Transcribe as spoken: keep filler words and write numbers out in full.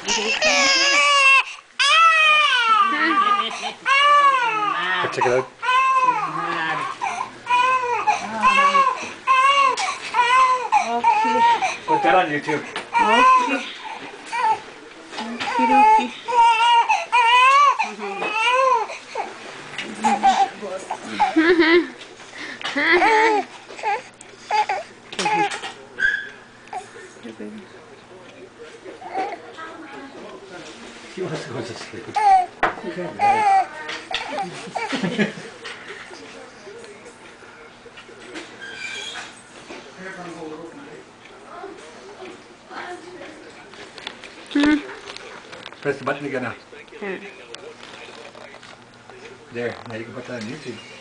Check it out. Okay. Put that on YouTube. Okay. Okie dokie. He wants to go to sleep. Press the button again now. Hmm. There, now you can put that on YouTube.